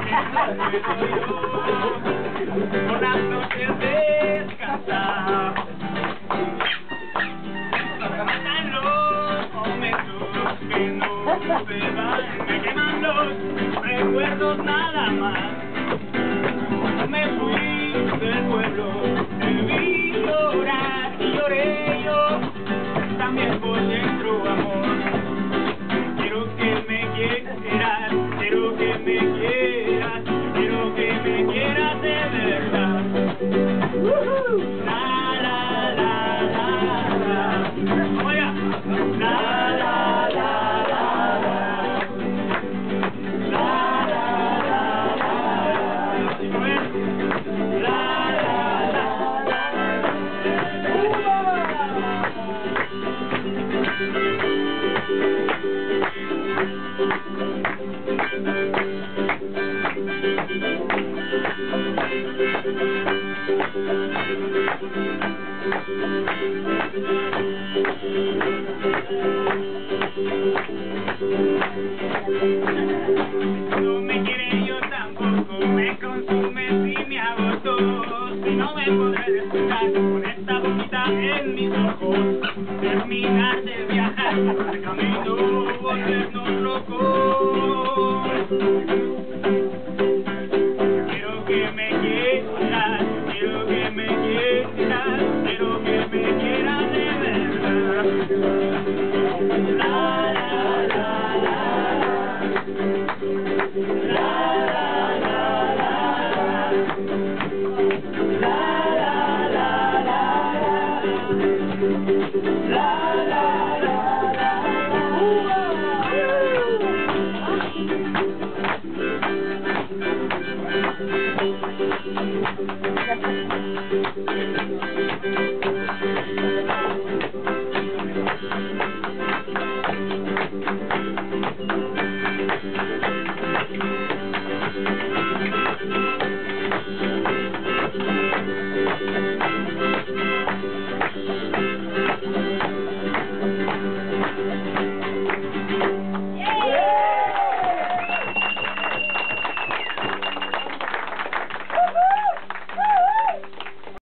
Por las noches descansar. Pasan los momentos que no se van, me queman los recuerdos nada más. Cuando me fui del pueblo, te vi llorar y lloré yo, también por dentro, amor. Quiero que me quieras, quiero que me quieras, quiero que me quieras de verdad. La la la la la. Oiga, la la la la la. La la la la. ¿Sí no es? La la la la.